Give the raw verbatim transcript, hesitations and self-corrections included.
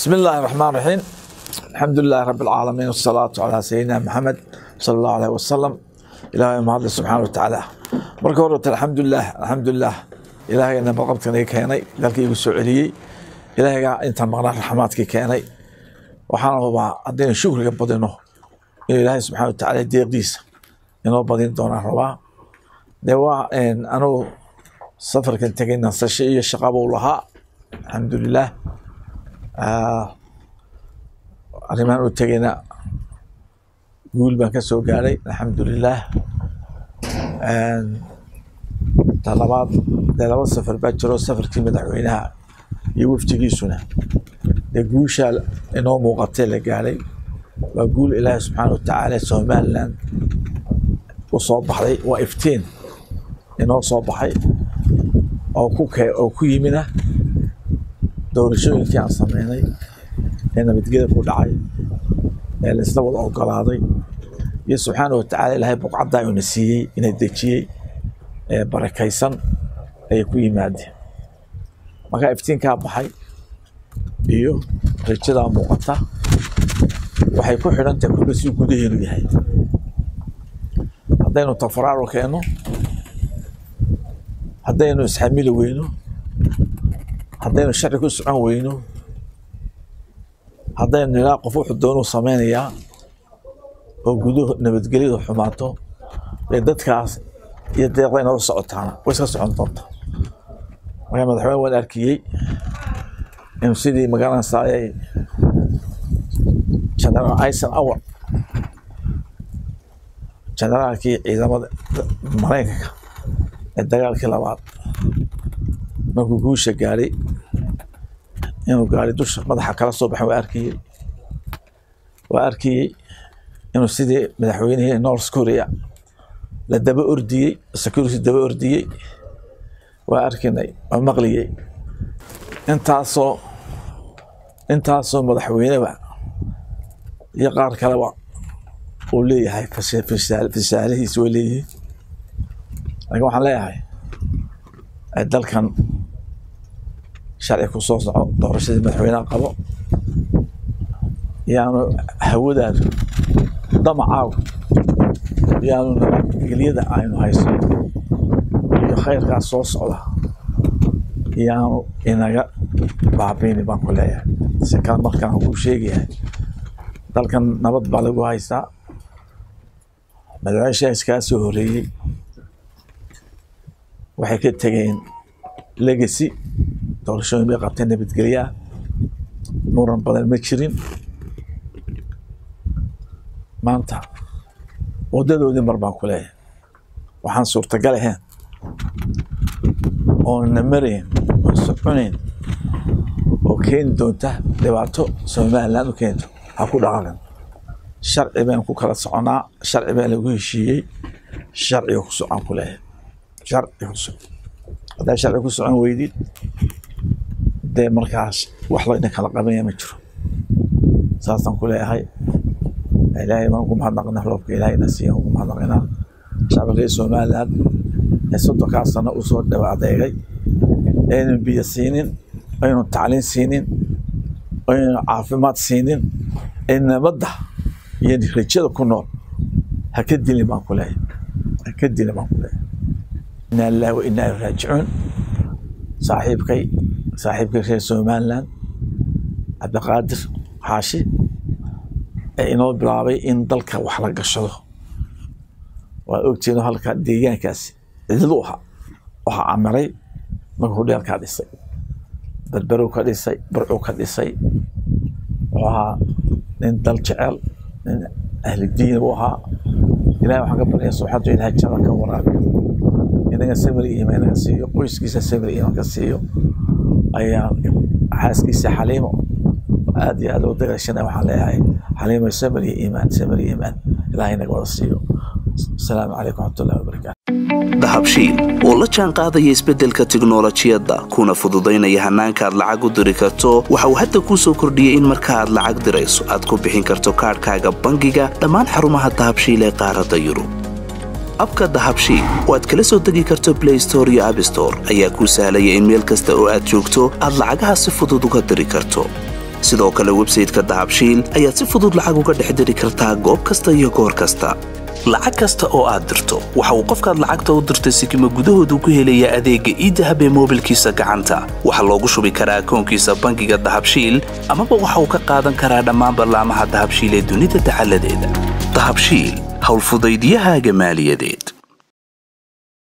بسم الله الرحمن الرحيم. الحمد لله رب العالمين والصلاة على سيدنا محمد صلى الله عليه وسلم. إلهي محمد سبحانه وتعالى marka hore alxamdulilah alxamdulilah ilaahayna barqabtana keenay dalkaygu soo celiyay ilaahiga inta maqnaa raxmaadkii keenay waxaan hubaa haddaynu shukriga badino in ilaahay subxaana wa tacaala deeqdiisa inoo badin doonaa rabaa dee waa anuu safarkan tegay nasasho iyo shaqaba u lahaa alxamdulilah arrimaan u tegayna guul baan ka soo gaaray alxamdulilah talabaad dee laba safar baa jiro safarkii madaxweynaha iyo wafdigiisuna dee guushaa inoo muuqatay la gaaray waa guul ilaahi subxaana wa tacaala somaliland u soo baxday waa iftiin inoo soo baxay oo ku kee oo ku yimina doorashooyinkii aan sameynay ee nabadgeda ku dhacay ee la isla wada ogolaaday iyo subxaana wa tacaala ilaahay buqcaddaa uuna siiyey ina dejiyey ee barakaysan ayay ku yimaadeen markaa iftiinkaa baxay iyo rajadaa muuqata waxay ku xidhantahay kulba si gudaheenu yahay haddaynu tafaraaro keenno haddaynu isxamili weyno haddaynu sharci ku socon weyno haddaynu nilaa qof wuxuu doonuu sameynayaa oo guduhu nabadgelyadu xumaato ee dadkaas iyo deeqda inoo socotaana way iska socon doonta markaa madaxweyne waan arkiyey inuu sidii magaranaysaa ay generaal aysan awar generaalkii ciidamada maraykanka ee dagaalkii labaad markuu guusha gaaray inuu gaari dusha madaxa kala soo baxay waa arkiyey waa arkiyey inuu sidii madaxweynihii North Korea la daba ordiyey security daba ordiyey waa arkinay waa maqliyey intaasoo intaasoo madaxweyneba iyo qaar kaleba uu leeyahay fasaalihiis way leeyihiin aniga waxaan leeyahay dalkan sharci ku soo soco doorashadii madaxweynaha qabo yaanu hawadaadu damacaagu yaanu nabadgelyada aynu hayso iyo khayrkaas soo socda yaanu inaga baabiini baan ku leeyahay si kale markaan kuu sheegayahay dalkan nabad baa lagu haystaa madaxweynaha iskaa soo horeeyey waxay ka tegeen legacy doorashooyin bay qabteen nabadgelyaa muran badan ma jirin maanta wadadoodii mar baan ku leeyahay waxaan suurtagal ahayn oona marayn oo soconayn oo keeni doonta dhibaato somaliland u keento ha ku dhaqaaqan sharci baan ku kala soconaa sharci baa lagu heshiiyey sharciga ku socon ku leeyahay sharci ku socon haddaa sharci ku socon weydid dee markaas wax la idin kala qabanaya ma jiro saasaan ku leeyahay ilaahay baan ku mahadnaqnaa roobka ilaahayna siiyan ku mahadnaqnaa shacabka somaliland ee soddonkaa sano u soo dhawa adeegay aynan biyo siinin aynan tacliin siinin aynan caafimaad siinin ee nabadda iyo rajada ku nool ha ka dilin baan ku leeyahay ha ka dilin baan ku leeyahay inna lillahi wa inna ilayhi raajicuun saaxiibkay saaxiibkay reer somaliland cabdiqaadir xaashi ee inoo bilaabay in dalka wax la gashado waa ogtiino halka deegaankaasi cidlu ahaa waxaa camiray markuu dheelkaa dhisay berberow ka dhisay burcuu ka dhisay wuxuu ahaa nin dal jecel nin ahli diin buu ahaa ilahay waxaan ka baryaa subxaantu ilahay jannada ka waraabiyo inaga samir iyo iimaan naga siiyo qoyskiisa samir iyo iimaan ka siiyo ayaa xaaskiisa xaliimo aad iyo aad u dagashana waxaan leeyahay xaliimo samir iyo iimaan samir iyo iimaan ilaahay naga wada siiyo السلام عليكم ورحمة الله وبركاته dahabshiil oo la jaan qaadaya isbeddelka tiknoolajiyadda kuna fududaynaya hannaanka aad lacag u diri karto waxa uu hadda kuu soo kordhiyey in marka aad lacag dirayso aad ku bixin karto kaadhkaaga bangiga dhammaan xarumaha dahabshiil ee qaaradda yurub abka dahabshiil oo aad kala soo degi karto Play Store iyo App Store ayaa kuu sahlaya in meel kasta oo aad joogto aad lacagaha si fudud uga diri karto sidoo kale websayte-ka dahabshiil ayaad si fudud lacag uga dhex diri kartaa goob kasta iyo goor kasta lacag kasta oo aad dirto waxa uu qofkaad lacagta u dirtay sikima gudahoodu ku helayaa adeegga idahab ee moobilkiisa gacanta waxaa loogu shubi karaa akoonkiisa bangiga dahabshiil amaba waxa uu ka qaadan karaa dhammaan barlaamaha dahabshiil ee dunida dacaladeeda dahabshiil howlfudaydiyahaaga maaliyadeed